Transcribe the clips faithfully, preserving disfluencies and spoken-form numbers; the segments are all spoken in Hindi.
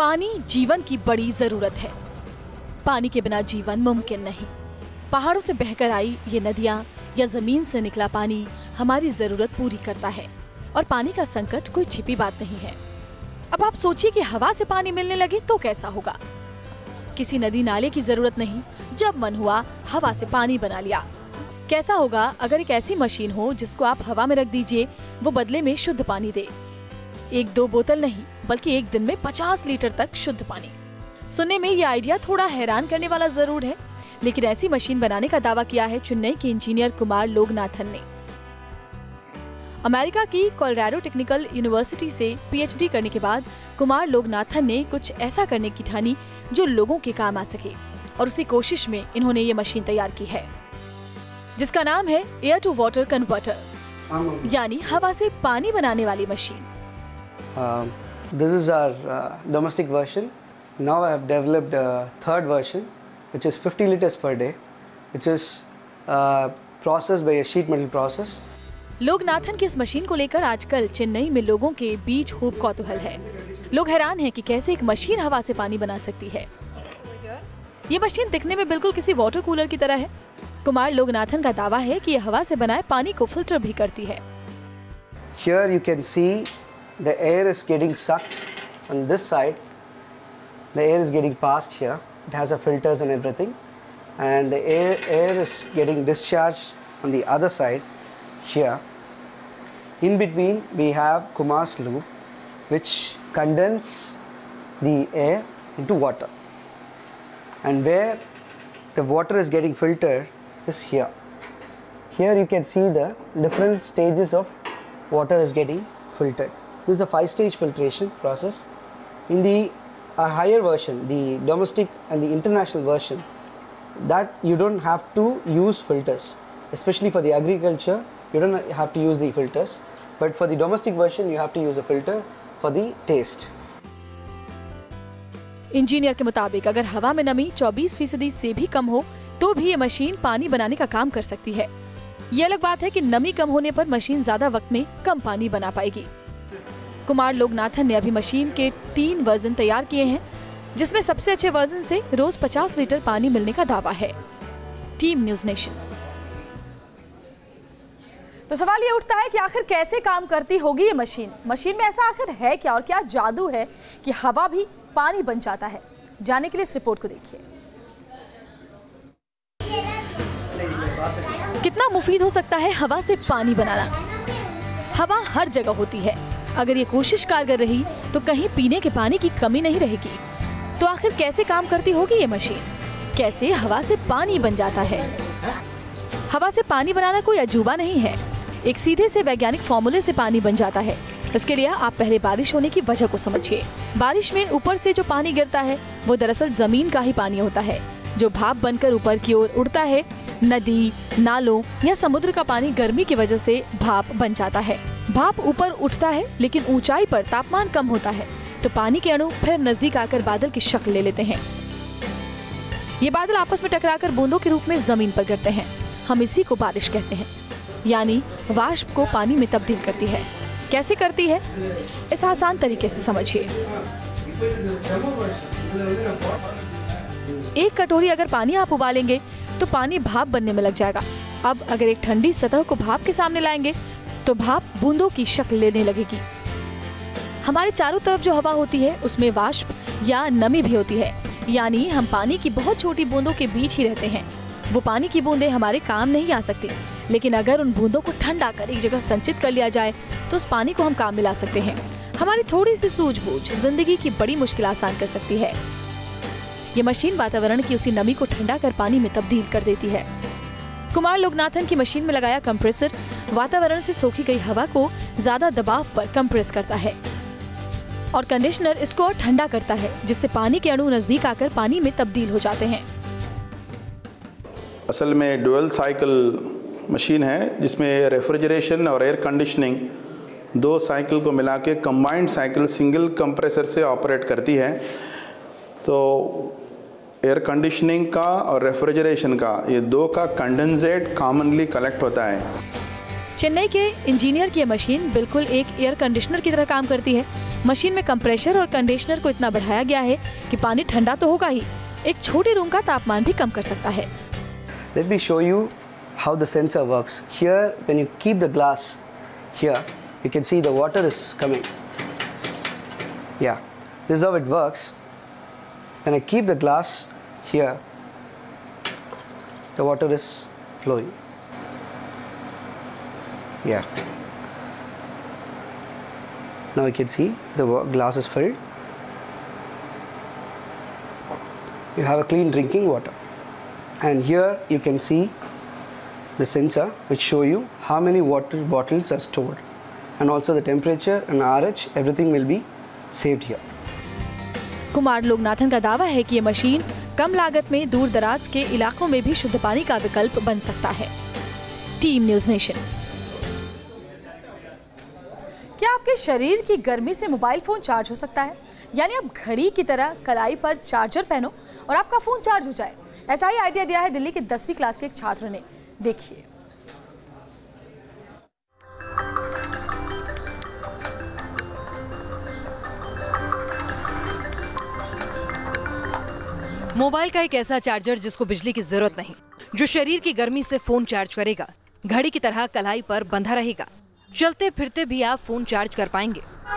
पानी जीवन की बड़ी जरूरत है। पानी के बिना जीवन मुमकिन नहीं। पहाड़ों से बहकर आई ये नदियाँ या जमीन से निकला पानी हमारी जरूरत पूरी करता है और पानी का संकट कोई छिपी बात नहीं है। अब आप सोचिए कि हवा से पानी मिलने लगे तो कैसा होगा। किसी नदी नाले की जरूरत नहीं, जब मन हुआ हवा से पानी बना लिया। कैसा होगा अगर एक ऐसी मशीन हो जिसको आप हवा में रख दीजिए, वो बदले में शुद्ध पानी दे। एक दो बोतल नहीं बल्कि एक दिन में पचास लीटर तक शुद्ध पानी। सुनने में ये आइडिया थोड़ा हैरान करने वाला जरूर है, लेकिन ऐसी मशीन बनाने का दावा किया है चेन्नई के इंजीनियर कुमार लोगनाथन ने। अमेरिका की कोलोराडो टेक्निकल यूनिवर्सिटी से पीएचडी करने के बाद कुमार लोगनाथन ने कुछ ऐसा करने की ठानी जो लोगों के काम आ सके, और उसी कोशिश में इन्होंने ये मशीन तैयार की है जिसका नाम है एयर टू वाटर कन्वर्टर, यानी हवा से पानी बनाने वाली machine. Uh, this is our uh, domestic version. Now I have developed a third version, which is fifty liters per day, which is uh, processed by a sheet metal process. Loganathan की इस मशीन को लेकर आजकल चेन्नई में लोगों के बीच खूब कौतूहल है। लोग हैरान हैं कि कैसे एक मशीन हवा से पानी बना सकती है। ये मशीन दिखने में बिल्कुल किसी वाटर कूलर की तरह है। कुमार लोगनाथन का दावा है कि ये हवा से बनाए पानी को फिल्टर भी करती है। Here you can see the air is getting sucked on this side. The air is getting passed here. It has a filters and everything, and the air air is getting discharged on the other side here. In between we have Kumar's loop, which condenses the air into water, and where the water is getting filtered is here. Here you can see the different stages of water is getting filtered. This is a five-stage filtration process. In the uh, higher version, the domestic and the international version, that you don't have to use filters, especially for the agriculture. You don't have to use the filters, but for the domestic version, you have to use a filter for the taste. Engineer के मुताबिक अगर हवा में नमी चौबीस फीसदी से भी कम हो तो भी ये मशीन पानी बनाने का काम कर सकती है। ये अलग बात है कि नमी कम होने पर मशीन ज्यादा वक्त में कम पानी बना पाएगी। कुमार लोगनाथन ने अभी मशीन के तीन वर्जन तैयार किए हैं, जिसमें सबसे अच्छे वर्जन से रोज पचास लीटर पानी मिलने का दावा है। Team news Nation. तो सवाल ये उठता है कि आखिर कैसे काम करती होगी ये मशीन। मशीन में ऐसा आखिर है क्या और क्या जादू है कि हवा भी पानी बन जाता है। जानने के लिए इस रिपोर्ट को देखिए। कितना मुफीद हो सकता है हवा से पानी बनाना। हवा हर जगह होती है। अगर ये कोशिश कारगर रही तो कहीं पीने के पानी की कमी नहीं रहेगी। तो आखिर कैसे काम करती होगी ये मशीन? कैसे हवा से पानी बन जाता है? हवा से पानी बनाना कोई अजूबा नहीं है। एक सीधे से वैज्ञानिक फॉर्मूले से पानी बन जाता है। इसके लिए आप पहले बारिश होने की वजह को समझिए। बारिश में ऊपर से जो पानी गिरता है वो दरअसल जमीन का ही पानी होता है, जो भाप बनकर ऊपर की ओर उड़ता है। नदी, नालों या समुद्र का पानी गर्मी की वजह से भाप बन जाता है। भाप ऊपर उठता है, लेकिन ऊंचाई पर तापमान कम होता है तो पानी के अणु फिर नजदीक आकर बादल की शक्ल ले लेते हैं। ये बादल आपस में टकराकर बूंदों के रूप में जमीन पर गिरते हैं। हम इसी को बारिश कहते हैं, यानी वाष्प को पानी में तब्दील करती है। कैसे करती है, इस आसान तरीके से समझिए। एक कटोरी अगर पानी आप उबालेंगे तो पानी भाप बनने में लग जाएगा। अब अगर एक ठंडी सतह को भाप के सामने लाएंगे तो भाप बूंदों की शक्ल लेने लगेगी। हमारे चारों तरफ जो हवा होती है उसमें वाष्प या नमी भी होती है, यानी हम पानी की बहुत छोटी बूंदों के बीच ही रहते हैं। वो पानी की बूंदें हमारे काम नहीं आ सकती, लेकिन अगर उन बूंदों को ठंडा कर एक जगह संचित कर लिया जाए तो उस पानी को हम काम में ला सकते हैं। हमारी थोड़ी सी सूझबूझ जिंदगी की बड़ी मुश्किल आसान कर सकती है। ये मशीन वातावरण की उसी नमी को ठंडा कर पानी में तब्दील कर देती है। कुमार लोगनाथन की मशीन में लगाया कंप्रेसर वातावरण से सोखी गई हवा को ज्यादा दबाव पर कंप्रेस करता है और कंडीशनर इसको और ठंडा करता है, जिससे पानी के अणु नजदीक आकर पानी में तब्दील हो जाते हैं। असल में डुअल साइकिल मशीन है, जिसमें रेफ्रिजरेशन और एयर कंडीशनिंग दो साइकिल को मिला के कंबाइंड साइकिल सिंगल कंप्रेसर से ऑपरेट करती है। तो एयर कंडीशनिंग का और रेफ्रिजरेशन का, ये दो का कंडेंसेट कॉमनली कलेक्ट होता है। चेन्नई के इंजीनियर की मशीन बिल्कुल एक एयर कंडीशनर की तरह काम करती है। मशीन में कंप्रेशर और कंडीशनर को इतना बढ़ाया गया है कि पानी ठंडा तो होगा ही, एक छोटे रूम का तापमान भी कम कर सकता है। Let me show you how the sensor works. Here, when you keep the glass here, you can see the water is coming. Yeah, this is how it works. When I keep the glass here, the water is flowing. Yeah. Now you can see the glass is filled. You have a clean drinking water. And here you can see the sensor which show you how many water bottles are stored, and also the temperature and R H, everything will be saved here. Kumar Loganathan का दावा है कि ये मशीन कम लागत में दूर दराज के इलाकों में भी शुद्ध पानी का विकल्प बन सकता है। Team news nation. क्या आपके शरीर की गर्मी से मोबाइल फोन चार्ज हो सकता है? यानी आप घड़ी की तरह कलाई पर चार्जर पहनो और आपका फोन चार्ज हो जाए। ऐसा ही आइडिया दिया है दिल्ली के दसवीं क्लास के एक छात्र ने। देखिए। मोबाइल का एक ऐसा चार्जर जिसको बिजली की जरूरत नहीं, जो शरीर की गर्मी से फोन चार्ज करेगा, घड़ी की तरह कलाई पर बंधा रहेगा, चलते फिरते भी आप फोन चार्ज कर पाएंगे।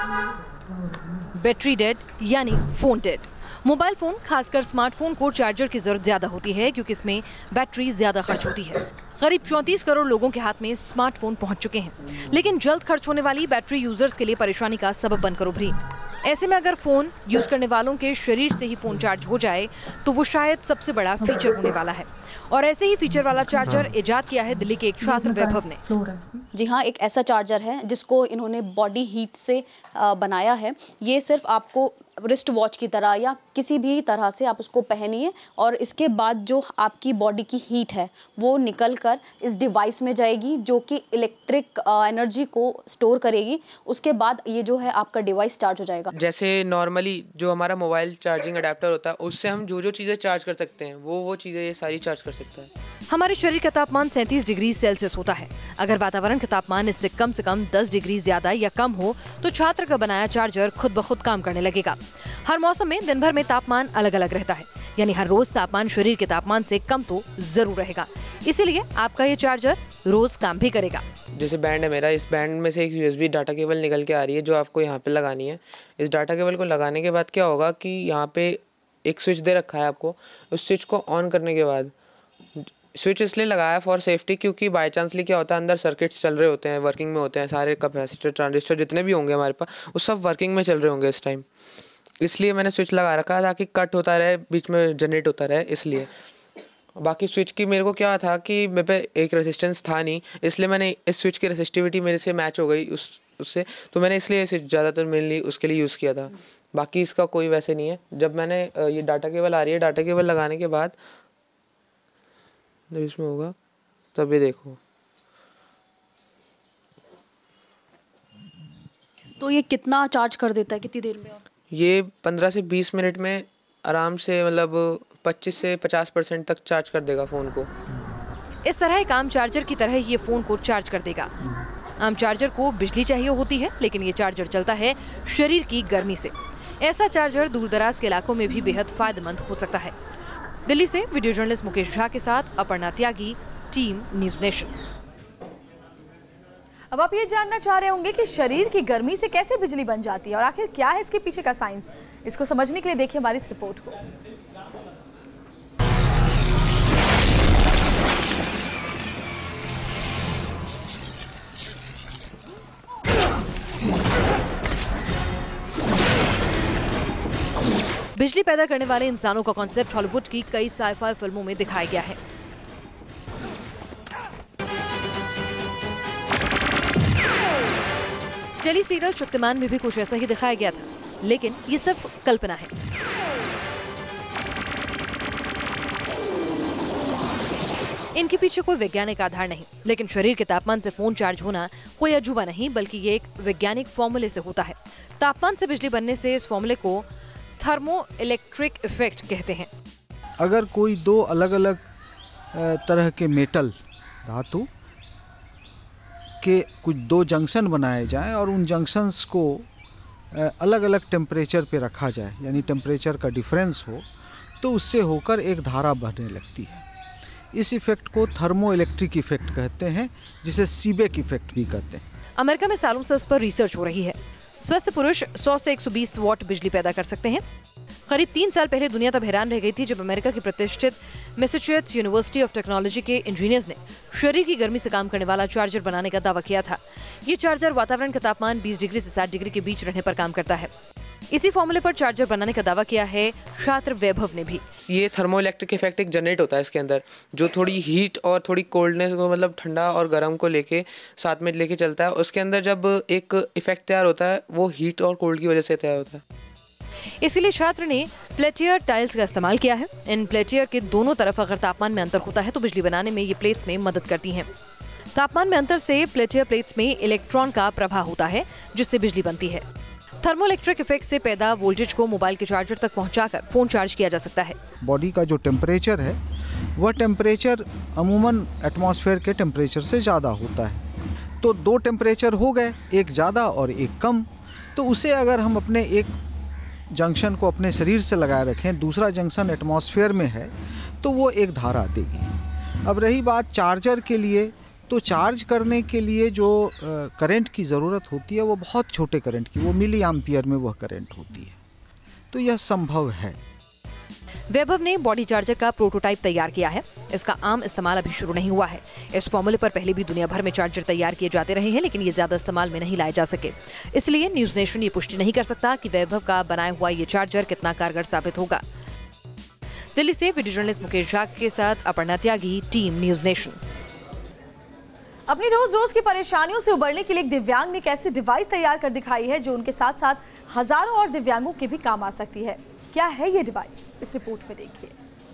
बैटरी डेड यानी फोन डेड। मोबाइल फोन, खासकर स्मार्टफोन को चार्जर की जरूरत ज्यादा होती है क्योंकि इसमें बैटरी ज्यादा खर्च होती है। करीब चौंतीस करोड़ लोगों के हाथ में स्मार्टफोन पहुंच चुके हैं, लेकिन जल्द खर्च होने वाली बैटरी यूजर्स के लिए परेशानी का सबब बनकर उभरी। ऐसे में अगर फोन यूज करने वालों के शरीर से ही फोन चार्ज हो जाए तो वो शायद सबसे बड़ा फीचर होने वाला है। और ऐसे ही फीचर वाला चार्जर इजाद किया है दिल्ली के एक छात्र वैभव ने। जी हाँ, एक ऐसा चार्जर है जिसको इन्होंने बॉडी हीट से बनाया है। ये सिर्फ आपको रिस्ट वॉच की तरह या किसी भी तरह से आप उसको पहनिए और इसके बाद जो आपकी बॉडी की हीट है वो निकल कर इस डिवाइस में जाएगी जो कि इलेक्ट्रिक एनर्जी को स्टोर करेगी। उसके बाद ये जो है आपका डिवाइस चार्ज हो जाएगा। जैसे नॉर्मली जो हमारा मोबाइल चार्जिंग अडेप्टर होता है उससे हम जो जो चीज़ें चार्ज कर सकते हैं वो वो चीज़ें ये सारी चार्ज कर सकता है। हमारे शरीर का तापमान सैंतीस डिग्री सेल्सियस होता है। अगर वातावरण का तापमान इससे कम से कम दस डिग्री ज्यादा या कम हो तो छात्र का बनाया चार्जर खुद ब खुद काम करने लगेगा। हर मौसम में दिन भर में तापमान अलग अलग रहता है, यानी हर रोज तापमान शरीर के तापमान से कम तो जरूर रहेगा। इसीलिए आपका ये चार्जर रोज काम भी करेगा। जैसे बैंड है मेरा, इस बैंड में से एक यूएसबी डाटा केबल निकल के आ रही है जो आपको यहाँ पे लगानी है। इस डाटा केबल को लगाने के बाद क्या होगा कि यहाँ पे एक स्विच दे रखा है आपको। उस स्विच को ऑन करने के बाद, स्विच इसलिए लगाया फॉर सेफ्टी क्योंकि बाई चांसली क्या होता है अंदर सर्किट्स चल रहे होते हैं, वर्किंग में होते हैं, सारे कैपेसिटर ट्रांजिस्टर जितने भी होंगे हमारे पास वो सब वर्किंग में चल रहे होंगे इस टाइम। इसलिए मैंने स्विच लगा रखा ताकि कट होता रहे, बीच में जनरेट होता रहे। इसलिए बाकी स्विच की मेरे को क्या था कि मेरे पे एक रेजिस्टेंस था नहीं, इसलिए मैंने इस स्विच की रेजिस्टिविटी मेरे से मैच हो गई उस उससे, तो मैंने इसलिए स्विच ज़्यादातर मेनली उसके लिए यूज़ किया था। बाकी इसका कोई वैसे नहीं है। जब मैंने ये डाटा केबल आ रही है, डाटा केबल लगाने के बाद जब इसमें होगा तब ये देखो, तो ये कितना चार्ज कर देता है, कितनी देर में? ये पंद्रह से बीस मिनट में आराम से मतलब पच्चीस से पचास परसेंट तक चार्ज कर देगा फ़ोन को। इस तरह एक आम चार्जर की तरह ये फ़ोन को चार्ज कर देगा। आम चार्जर को बिजली चाहिए होती है, लेकिन ये चार्जर चलता है शरीर की गर्मी से। ऐसा चार्जर दूर दराज के इलाकों में भी बेहद फायदेमंद हो सकता है। दिल्ली से वीडियो जर्नलिस्ट मुकेश झा के साथ Aparna Tyagi, team news nation. अब आप ये जानना चाह रहे होंगे कि शरीर की गर्मी से कैसे बिजली बन जाती है और आखिर क्या है इसके पीछे का साइंस। इसको समझने के लिए देखिए हमारी इस रिपोर्ट को। बिजली पैदा करने वाले इंसानों का कॉन्सेप्ट हॉलीवुड की कई साइ-फाई फिल्मों में दिखाया गया है। टेली सीरियल शक्तिमान में भी कुछ ऐसा ही दिखाया गया था, लेकिन ये सिर्फ कल्पना है। इनके पीछे कोई वैज्ञानिक आधार नहीं, लेकिन शरीर के तापमान से फोन चार्ज होना कोई अजूबा नहीं, बल्कि ये एक वैज्ञानिक फॉर्मूले से होता है। तापमान से बिजली बनने से इस फॉर्मूले को थर्मो इलेक्ट्रिक इफेक्ट कहते हैं। अगर कोई दो अलग अलग तरह के मेटल धातु के कुछ दो जंक्शन बनाए जाएं और उन जंक्शंस को अलग अलग टेम्परेचर पे रखा जाए, यानी टेम्परेचर का डिफरेंस हो, तो उससे होकर एक धारा बहने लगती है। इस इफ़ेक्ट को थर्मो इलेक्ट्रिक इफ़ेक्ट कहते हैं, जिसे सीबेक इफ़ेक्ट भी कहते हैं। अमेरिका में सालों से इस पर रिसर्च हो रही है। स्वस्थ पुरुष सौ से एक सौ बीस वॉट बिजली पैदा कर सकते हैं। करीब तीन साल पहले दुनिया तब हैरान रह गई थी जब अमेरिका की प्रतिष्ठित मैसेच्यूसेट्स यूनिवर्सिटी ऑफ टेक्नोलॉजी के इंजीनियर्स ने शरीर की गर्मी से काम करने वाला चार्जर बनाने का दावा किया था। ये चार्जर वातावरण का तापमान बीस डिग्री से साठ डिग्री के बीच रहने पर काम करता है। इसी फॉर्मूले पर चार्जर बनाने का दावा किया है छात्र वैभव ने भी। ये थर्मो इलेक्ट्रिक इफेक्ट एक जनरेट होता है इसके अंदर, जो थोड़ी हीट और थोड़ी कोल्डनेस को, मतलब ठंडा और गर्म को लेके साथ में लेके चलता है। उसके अंदर जब एक इफेक्ट तैयार होता है वो हीट और कोल्ड की वजह से तैयार होता है। इसीलिए छात्र ने प्लेटियर टाइल्स का इस्तेमाल किया है। इन प्लेटियर के दोनों तरफ अगर तापमान में अंतर होता है तो बिजली बनाने में ये प्लेट्स में मदद करती हैं। तापमान में अंतर से प्लेटियर प्लेट्स में इलेक्ट्रॉन का प्रभाव होता है, जिससे बिजली बनती है। थर्मोइलेक्ट्रिक इफेक्ट से पैदा वोल्टेज को मोबाइल के चार्जर तक पहुंचाकर फोन चार्ज किया जा सकता है। बॉडी का जो टेम्परेचर है वह टेम्परेचर अमूमन एटमॉस्फेयर के टेम्परेचर से ज़्यादा होता है। तो दो टेम्परेचर हो गए, एक ज़्यादा और एक कम। तो उसे अगर हम अपने एक जंक्शन को अपने शरीर से लगाए रखें, दूसरा जंक्शन एटमॉस्फेयर में है, तो वो एक धारा देगी। अब रही बात चार्जर के लिए, तो चार्ज करने के लिए जो करंट की ज़रूरत होती है वो बहुत छोटे करंट की, वो मिली एम्पियर में वह करंट होती है। तो यह संभव है। वैभव ने बॉडी चार्जर का प्रोटोटाइप तैयार किया है। इसका आम इस्तेमाल अभी शुरू नहीं हुआ है। इस फॉर्मूले पर पहले भी दुनिया भर में चार्जर तैयार किए जाते रहे हैं, लेकिन ये ज्यादा इस्तेमाल में नहीं लाए जा सके। इसलिए न्यूज नेशन ये पुष्टि नहीं कर सकता कि वैभव का बनाया हुआ ये चार्जर कितना कारगर साबित होगा। दिल्ली से वीडियो जर्नलिस्ट मुकेश झा के साथ Aparna Tyagi, team news nation. अपनी रोज रोज की परेशानियों से उबरने के लिए एक दिव्यांग ने एक ऐसी डिवाइस तैयार कर दिखाई है जो उनके साथ साथ हजारों और दिव्यांगों के भी काम आ सकती है। क्या है ये डिवाइस, इस रिपोर्ट में देखिए।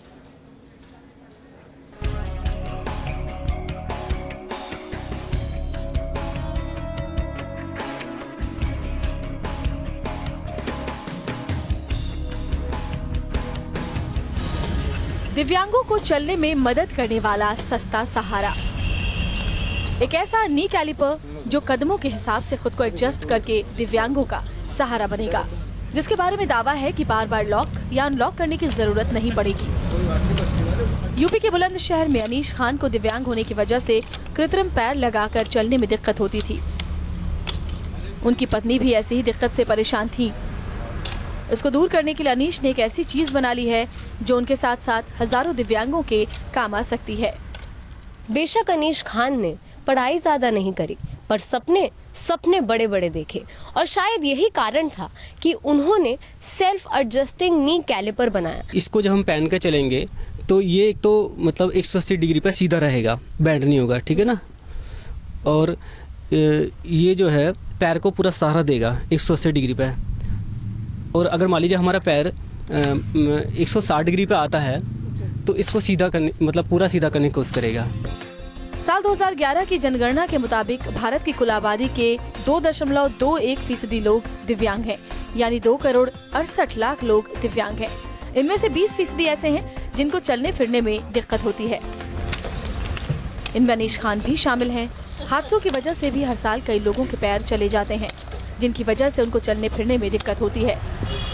दिव्यांगों को चलने में मदद करने वाला सस्ता सहारा, एक ऐसा नी कैलिपर जो कदमों के हिसाब से खुद को एडजस्ट करके दिव्यांगों का सहारा बनेगा, जिसके बारे में दावा है कि बार बार लॉक या अनलॉक करने की जरूरत नहीं पड़ेगी। यूपी के बुलंदशहर में अनीश खान को दिव्यांग होने की वजह से कृत्रिम पैर लगाकर चलने में दिक्कत होती थी। उनकी पत्नी भी ऐसी ही दिक्कत से परेशान थी। इसको दूर करने के लिए अनीश ने एक ऐसी चीज बना ली है जो उनके साथ साथ हजारों दिव्यांगों के काम आ सकती है। बेशक अनीश खान ने पढ़ाई ज्यादा नहीं करी, पर सपने सपने बड़े बड़े देखे, और शायद यही कारण था कि उन्होंने सेल्फ एडजस्टिंग नी कैलिपर बनाया। इसको जब हम पहन के चलेंगे तो ये एक तो मतलब एक सौ अस्सी डिग्री पर सीधा रहेगा, बैंड नहीं होगा, ठीक है ना। और ये जो है पैर को पूरा सहारा देगा एक सौ अस्सी डिग्री पे। और अगर मान लीजिए हमारा पैर एक सौ साठ डिग्री पे आता है तो इसको सीधा करने, मतलब पूरा सीधा करने की कोशिश करेगा। साल दो हज़ार ग्यारह की जनगणना के मुताबिक भारत की कुल आबादी के दो दशमलव दो एक फीसदी लोग दिव्यांग हैं, यानी दो करोड़ अड़सठ लाख लोग दिव्यांग हैं। इनमें से बीस फीसदी ऐसे हैं जिनको चलने फिरने में दिक्कत होती है। इनमें अनीश खान भी शामिल हैं। हादसों की वजह से भी हर साल कई लोगों के पैर चले जाते हैं, जिनकी वजह से उनको चलने फिरने में दिक्कत होती है।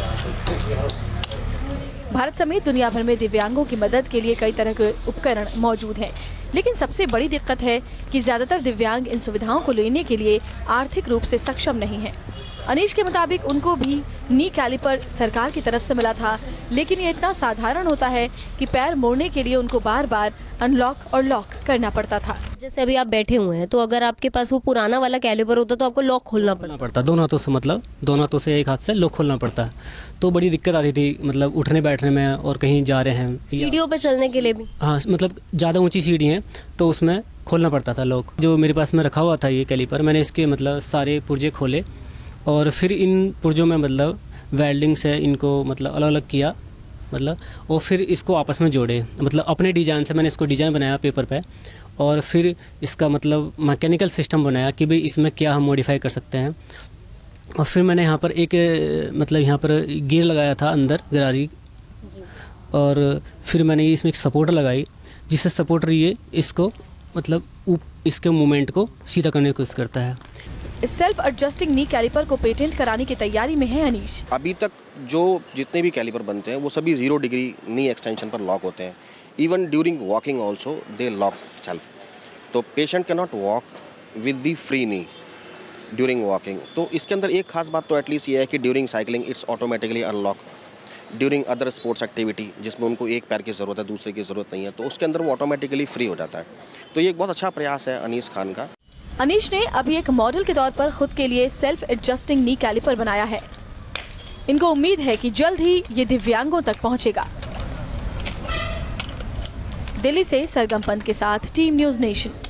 भारत समेत दुनिया भर में दिव्यांगों की मदद के लिए कई तरह के उपकरण मौजूद हैं, लेकिन सबसे बड़ी दिक्कत है कि ज्यादातर दिव्यांग इन सुविधाओं को लेने के लिए आर्थिक रूप से सक्षम नहीं हैं। अनीश के मुताबिक उनको भी नी कैलिपर सरकार की तरफ से मिला था, लेकिन ये इतना साधारण होता है कि पैर मोड़ने के लिए उनको बार बार अनलॉक और लॉक करना पड़ता था। जैसे अभी आप बैठे हुए हैं, तो अगर आपके पास वो पुराना वाला कैलिपर होता तो आपको लॉक खोलना पड़ता पड़ता दोनों हाथों से, मतलब दोनों हाथों से एक हाथ से लॉक खोलना पड़ता है। तो बड़ी दिक्कत आ रही थी, मतलब उठने बैठने में, और कहीं जा रहे हैं, सीढ़ियों पर चलने के लिए भी। हाँ, मतलब ज़्यादा ऊँची सीढ़ी है तो उसमें खोलना पड़ता था लॉक। जो मेरे पास में रखा हुआ था ये कैलिपर, मैंने इसके मतलब सारे पुर्जे खोले और फिर इन पुर्जों में मतलब वेल्डिंग से इनको मतलब अलग अलग किया, मतलब और फिर इसको आपस में जोड़े, मतलब अपने डिज़ाइन से मैंने इसको डिज़ाइन बनाया पेपर पे, और फिर इसका मतलब मैकेनिकल सिस्टम बनाया कि भाई इसमें क्या हम मॉडिफाई कर सकते हैं। और फिर मैंने यहाँ पर एक मतलब यहाँ पर गियर लगाया था अंदर गरारी, और फिर मैंने इसमें एक सपोर्टर लगाई, जिससे सपोर्टर ये इसको मतलब ऊप इसके मूवमेंट को सीधा करने की कोशिश करता है। इस सेल्फ एडजस्टिंग नी कैलिपर को पेटेंट कराने की तैयारी में है अनीश। अभी तक जो जितने भी कैलिपर बनते हैं वो सभी जीरो डिग्री नी एक्सटेंशन पर लॉक होते हैं। Even during walking also they lock self. तो patient can not walk with the free knee during walking. तो इसके अंदर एक खास बात तो एटलीस्ट ये है कि during cycling it's automatically unlock. During other sports activity जिसमें उनको एक पैर की ज़रूरत है, दूसरे की ज़रूरत नहीं है, तो उसके अंदर वो ऑटोमेटिकली फ्री हो जाता है। तो ये एक बहुत अच्छा प्रयास है अनीस खान का। अनीश ने अभी एक मॉडल के तौर पर खुद के लिए सेल्फ एडजस्टिंग नी कैलिपर बनाया है। इनको उम्मीद है कि जल्द ही ये दिव्यांगों तक पहुंचेगा। दिल्ली से सरगम पंत के साथ टीम न्यूज़ नेशन।